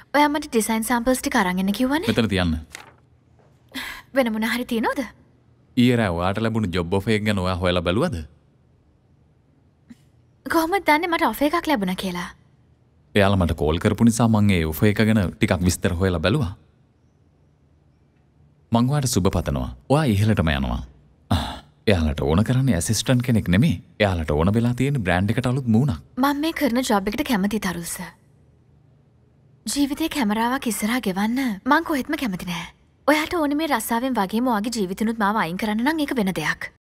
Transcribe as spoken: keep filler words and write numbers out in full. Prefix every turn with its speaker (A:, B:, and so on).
A: ඔයා මට ඩිසයින් සැම්පල්ස් ටික අරන් එන්න කිව්වනේ.
B: මෙතන තියන්න.
A: වෙන මොන හරි තියනවද?
B: ඊයේ රෑ ඔයාට ලැබුණු ජොබ් ඔෆර් එක ගැන ඔයා හොයලා බැලුවද?
A: කොහොමද දන්නේ මට ඔෆර් එකක් ලැබුණා කියලා?
B: එයාලා මට කෝල් කරපු නිසා මම ඒ ඔෆර් එක ගැන ටිකක් විස්තර හොයලා බැලුවා. මං ඔයාට සුබ පතනවා. ඔයා ඉහළටම යනවා. එයාලට ඕන කරන්නේ ඇසිස්ටන්ට් කෙනෙක් නෙමෙයි. එයාලට ඕන වෙලා තියෙන බ්‍රෑන්ඩ් එකට අලුත් මූණක්.
A: මම මේ කරන ජොබ් එකට කැමති තරුස. ජීවිතේ කැමරාවක් ඉස්සරහා ගෙවන්න මං කොහෙත්ම කැමති නෑ. ඔයාට ඕනේ මේ රස්සාවෙන් වගේම ඔයාගේ ජීවිතනුත් මාව අයින් කරන්න නම් ඒක වෙන දෙයක්.